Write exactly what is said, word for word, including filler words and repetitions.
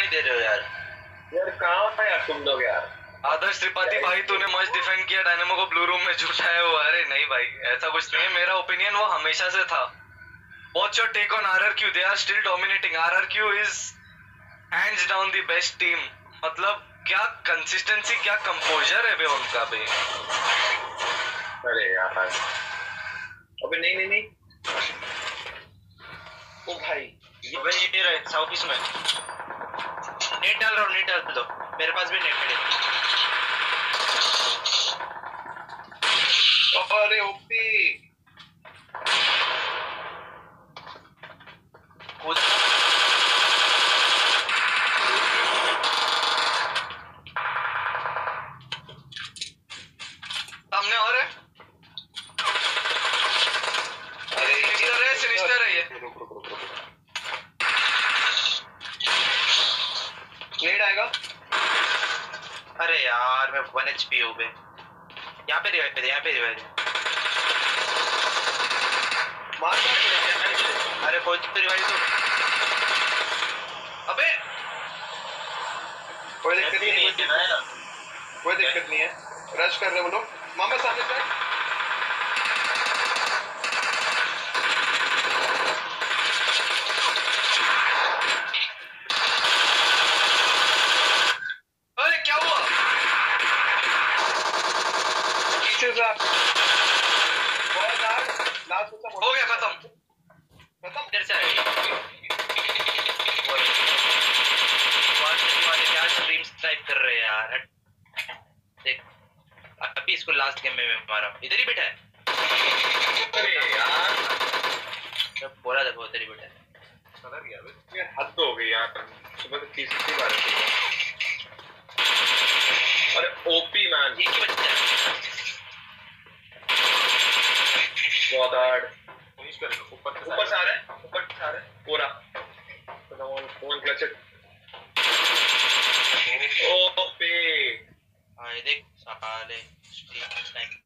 नहीं दे रहे हो यार? यार कहाँ है यार तुम लोग यार? आदर्श त्रिपाठी भाई तूने मच डिफेंड किया डायनेमो को ब्लू रूम में झूठाया वो। अरे नहीं भाई ऐसा कुछ नहीं है, मेरा ओपिनियन वो हमेशा से था। What's your take on R R Q? They are still dominating. R R Q is hands down the best team. मतलब क्या कंसिस्टेंसी, क्या कंपोजर है बे उनका बे। अरे यार अबे नहीं नहीं नहीं ओ भाई ये भाई ये रहे साउथ ईस्ट में नेट डाल रहा हूँ, नेट डाल दो, मेरे पास भी नेट है। अरे ओपी कूद सामने और है। अरे सिनिस्टर है, सिनिस्टर है ये। रुक रुक रुक रुक नेड आएगा। अरे यार मैं वन एच पी हूँ बे। यहाँ पे रिवाइव पे, यहाँ पे रिवाइव। मार मार अरे कोई तो रिवाइव तो। अबे कोई दिक्कत नहीं है, कोई दिक्कत नहीं है। रश कर रहे वो लोग। मामा सामने से अरे क्या हुआ? पीछे से आप बहुत यार लास्ट में हो गया खत्म। खत्म। इधर से आएगी। वाले क्या स्ट्रीम्स टाइप कर रहे हैं यार। देख अभी इसको लास्ट गेम में मारा, इधर ही बैठा है। अरे यार जब बोला देखो इधर ही बैठा है। सदर गया बे। ये हद हो गई यार, सुबह से तीसरी बार है। अरे ओपी मैन ये की बच्चा है। गॉड फिनिश कर लो। ऊपर से ऊपर से आ रहे हैं, ऊपर से आ रहे हैं पूरा। Phone clutch OP. हाँ ये देख साले स्ट्रीम टाइम